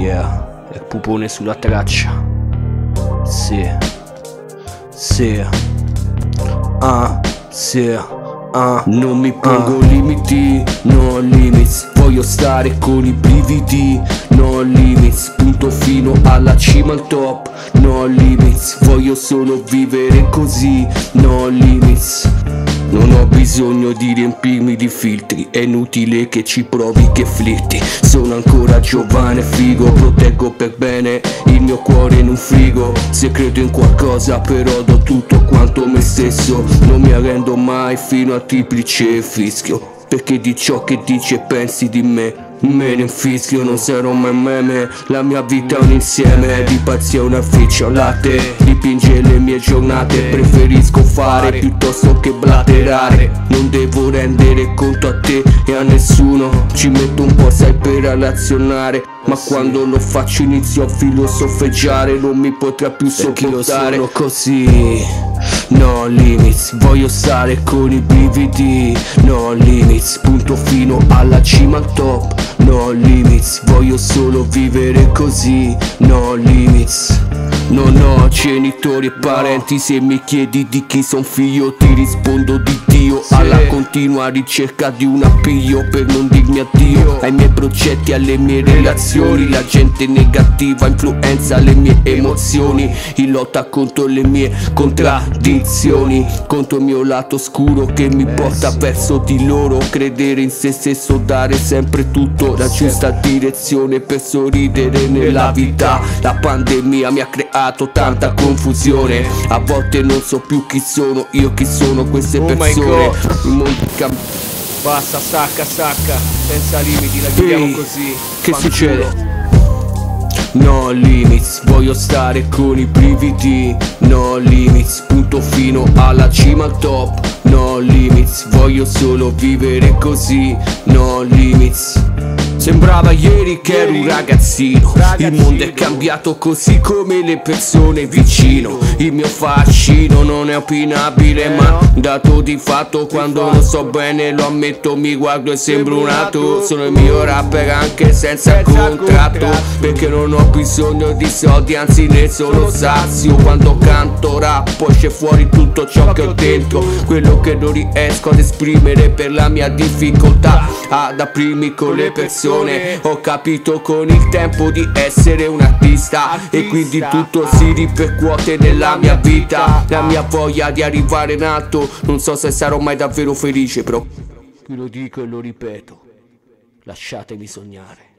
Yeah, è Pupone sulla traccia. Sì, sì, sì, non mi pongo limiti, no limits. Voglio stare con i brividi, no limits. Punto fino alla cima al top, no limits. Voglio solo vivere così, no limits. Non ho bisogno di riempirmi di filtri, è inutile che ci provi, che flirti. Sono ancora giovane, figo, proteggo per bene il mio cuore in un frigo. Se credo in qualcosa però do tutto quanto me stesso. Non mi arrendo mai fino al triplice fischio, perché di ciò che dici e pensi di me me ne infischio. Non sarò mai meme, la mia vita è un insieme di pazzi e una ficcia, un latte dipinge le mie giornate. Preferisco fare piuttosto che blaterare. Non devo rendere conto a te e a nessuno. Ci metto un po' sai per relazionare, ma quando lo faccio inizio a filosofeggiare. Non mi potrà più sopportare. Sono così, no limits. Voglio stare con i brividi, no limits. Punto fino alla cima al top, no limits. Voglio solo vivere così, no limits. Non ho genitori e parenti, se mi chiedi di chi son figlio ti rispondo di Dio. Alla continua ricerca di un appiglio per non dirmi addio ai miei progetti, alle mie relazioni. La gente negativa influenza le mie emozioni, in lotta contro le mie contraddizioni, contro il mio lato oscuro che mi porta verso di loro. Credere in se stesso, dare sempre tutto, la giusta direzione per sorridere nella vita. La pandemia mi ha creato tanta confusione, a volte non so più chi sono io, chi sono queste persone. Il mondo cambia. Basta, stacca, senza limiti, la viviamo così. Che succede? No limits, voglio stare con i brividi, no limits. Punto fino alla cima al top, no limits. Voglio solo vivere così, no limits. Sembrava ieri che ero un ragazzino. Il mondo è cambiato così come le persone vicino. Il mio fascino non è opinabile ma dato di fatto. Quando non so bene lo ammetto, mi guardo e sembro un altro. Sono il mio rapper anche senza contratto, perché non ho bisogno di soldi, anzi ne sono sazio. Quando canto rap poi esce fuori tutto ciò che ho dentro, quello che non riesco ad esprimere per la mia difficoltà ad aprirmi con le persone. Ho capito con il tempo di essere un artista e quindi tutto si ripercuote nella mia vita. La mia voglia di arrivare in alto, non so se sarò mai davvero felice, però qui lo dico e lo ripeto, lasciatemi sognare.